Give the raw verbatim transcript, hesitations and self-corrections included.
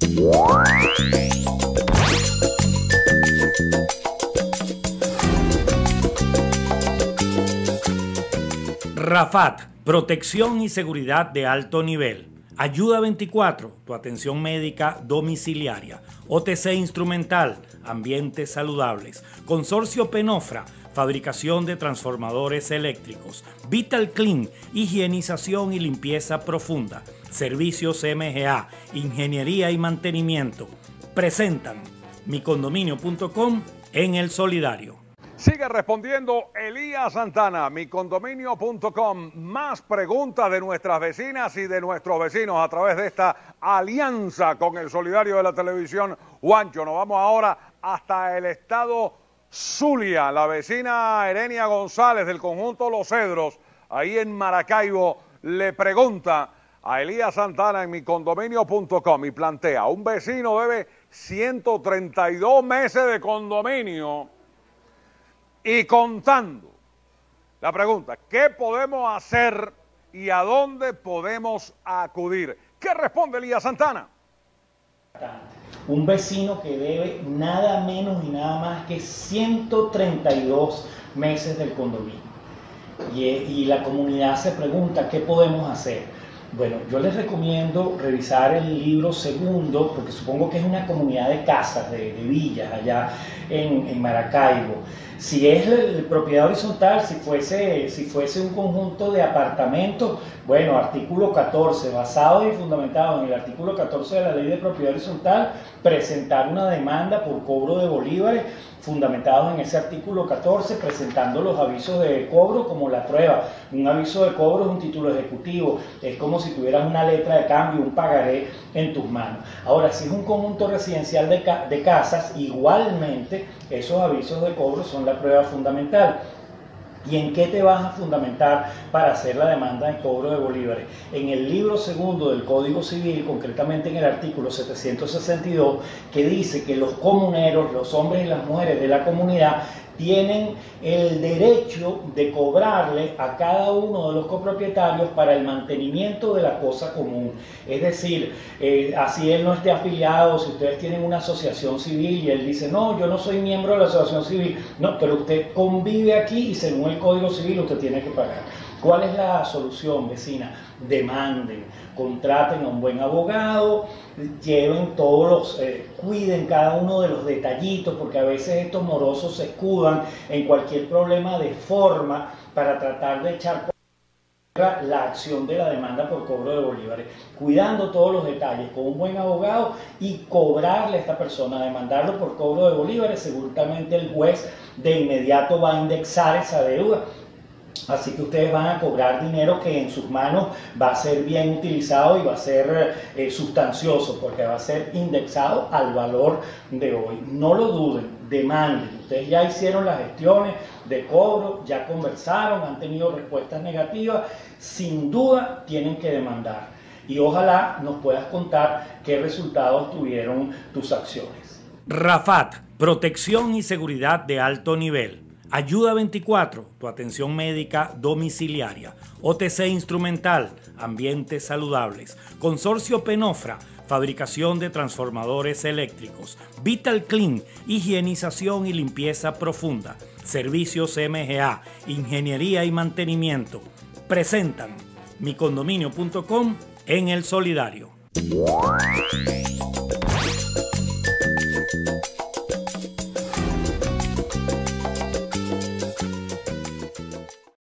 Rafat, protección y seguridad de alto nivel. Ayuda veinticuatro, tu atención médica domiciliaria. O T C Instrumental, ambientes saludables. Consorcio Penofra, fabricación de transformadores eléctricos. Vital Clean, higienización y limpieza profunda. Servicios M G A, ingeniería y mantenimiento. Presentan mi condominio punto com en El Solidario. Sigue respondiendo Elías Santana, mi condominio punto com. Más preguntas de nuestras vecinas y de nuestros vecinos a través de esta alianza con El Solidario de la televisión. Juancho, nos vamos ahora hasta el estado Zulia. La vecina Erenia González del conjunto Los Cedros, ahí en Maracaibo, le pregunta a Elías Santana en mi condominio punto com y plantea: un vecino debe ciento treinta y dos meses de condominio y contando. La pregunta: ¿qué podemos hacer y a dónde podemos acudir? ¿Qué responde Elías Santana? Un vecino que debe nada menos y nada más que ciento treinta y dos meses del condominio. Y, y la comunidad se pregunta: ¿qué podemos hacer? Bueno, yo les recomiendo revisar el libro segundo, porque supongo que es una comunidad de casas, de, de villas allá en, en Maracaibo. Si es la propiedad horizontal, si fuese, si fuese un conjunto de apartamentos, bueno, artículo catorce, basado y fundamentado en el artículo catorce de la ley de propiedad horizontal, presentar una demanda por cobro de bolívares fundamentados en ese artículo catorce, presentando los avisos de cobro como la prueba. Un aviso de cobro es un título ejecutivo, es como si tuvieras una letra de cambio, un pagaré en tus manos. Ahora, si es un conjunto residencial de, ca de casas, igualmente esos avisos de cobro son la prueba fundamental. ¿Y en qué te vas a fundamentar para hacer la demanda de cobro de bolívares? En el libro segundo del Código Civil, concretamente en el artículo setecientos sesenta y dos, que dice que los comuneros, los hombres y las mujeres de la comunidad, tienen el derecho de cobrarle a cada uno de los copropietarios para el mantenimiento de la cosa común. Es decir, eh, así él no esté afiliado, si ustedes tienen una asociación civil y él dice: no, yo no soy miembro de la asociación civil, no, pero usted convive aquí y según el Código Civil usted tiene que pagar. ¿Cuál es la solución, vecina? Demanden, contraten a un buen abogado, lleven todos los, eh, cuiden cada uno de los detallitos, porque a veces estos morosos se escudan en cualquier problema de forma para tratar de echar por tierra la acción de la demanda por cobro de bolívares, cuidando todos los detalles con un buen abogado y cobrarle a esta persona, demandarlo por cobro de bolívares. Seguramente el juez de inmediato va a indexar esa deuda. Así que ustedes van a cobrar dinero que en sus manos va a ser bien utilizado y va a ser eh, sustancioso, porque va a ser indexado al valor de hoy. No lo duden, demanden. Ustedes ya hicieron las gestiones de cobro, ya conversaron, han tenido respuestas negativas. Sin duda tienen que demandar. Y ojalá nos puedas contar qué resultados tuvieron tus acciones. Rafat, protección y seguridad de alto nivel. Ayuda veinticuatro, tu atención médica domiciliaria. O T C Instrumental, ambientes saludables. Consorcio Penofra, fabricación de transformadores eléctricos. Vital Clean, higienización y limpieza profunda. Servicios M G A, ingeniería y mantenimiento. Presentan mi condominio punto com en El Solidario.